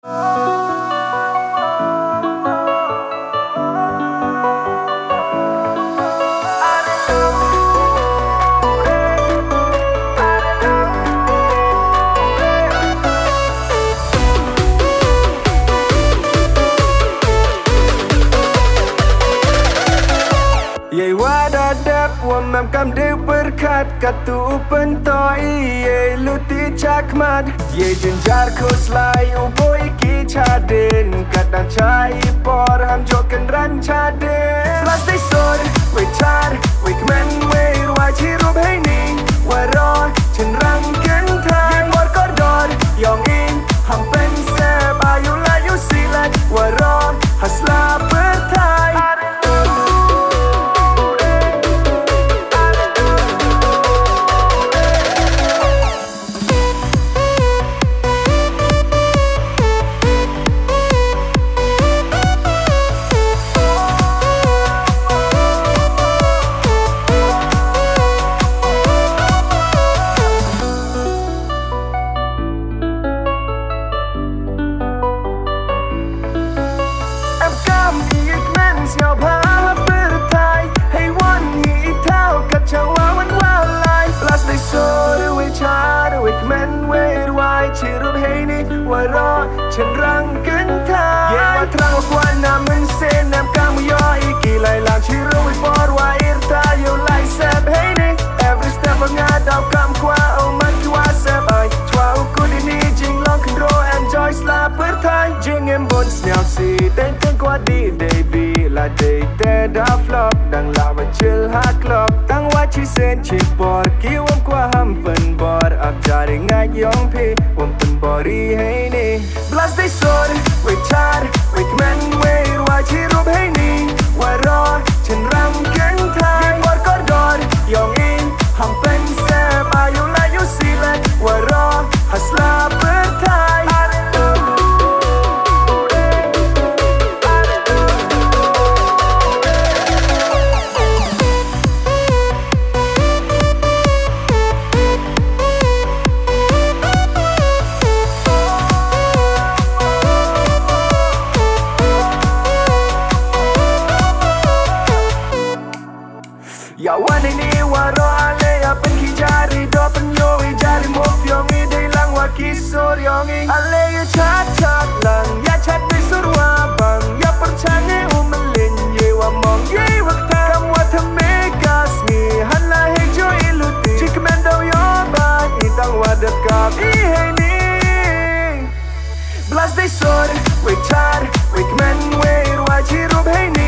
Mam kam de berkat katu pentoi ye luti chakmat ye jenjar kuslai uboi ki chaden kadang chai por ham joken ran chaden las Dei Sur we char we kmen we rwa chi ru bhai ni wa ro chen rang ken thai por kordor yong in ham pen se ba yu la yu silat wa ro hasla berthaiฉันรังกันทายเย็นว่าทางกว่าน้ำมันเส้นน้ำกางมือย่อยกี่ไหลหลังชิรู้วิปอร์ว่าอิรตาอยู่ไหลแสบให้นี่ every step ว่างาดาวคำกว่าเอามันคือว่าแสบไอชัวร์กูดีนี่จริงลองขึ้นโร enjoy สลาเปิดไทยจริงเอ็มบนสเนียวสีเต้นกันกว่าดีได้บีละได้แต่ดาวฟลอปดังลาวันชิลฮักลอบตั้งว่าชีเซนชิปบอร์กี่วันกว่าฮัมเปิลบอร์อับจาริงง่ายยองพี่วันเป็นบอรีให้นี่Las Dei Sur we char we kmen we rwa chi ru bhai ni wa ro chen rang ken thai por kordor yong in ham pen se ba yu la yu silat wa ro hasla berthai Ya wan ini waro ale ya pen ki jari do pen yo I jari mo fyong I dei lang wa ki sur yong I ale ya chat chat lang ya chat Dei Sur wa bang ya perchange umelin ye wa mong ye wakta kam wa thamegas ni han la he jo iluti chikmen do yo ba I tang wa dekap I he ni Las Dei Sur we char we kmen we rwa chi ru bhai ni